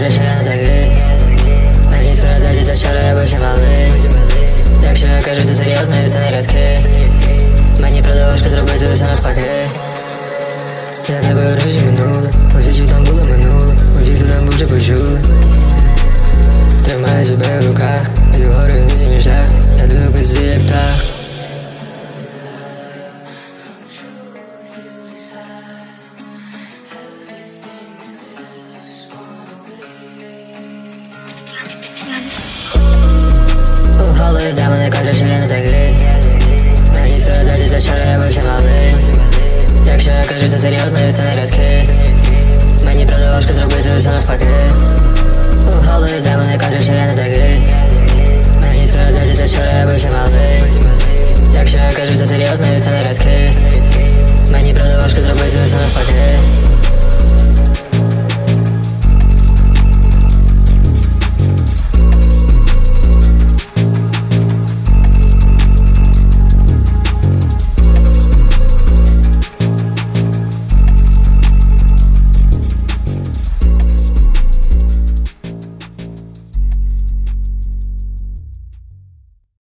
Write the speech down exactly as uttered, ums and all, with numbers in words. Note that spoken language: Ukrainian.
кажеш, що я не такий. Мені скоро двадцять, а вчора я був ще малий. Якщо я кажу, це серйозно, і це не рядки. Мені правда важко зробити усе навпаки. Я не бережу минуле, усі, що там було минуле, усі, хто там був, вже почули. Тримаю себе в руках, іду вгору, і не мій шлях, я йду куди, як птах. У голові демони кажуть, що я не такий. Мені скоро двадцять, а вчора я був ще малий. Якщо я кажу, це серйозно, і це не рядки. Мені правда важко зробити усе навпаки. У голові демони кажуть, що я не такий. Мені скоро двадцять, а вчора я був ще малий. Якщо я кажу, це серйозно, і це не рядки. Мені правда важко зробити усе навпаки.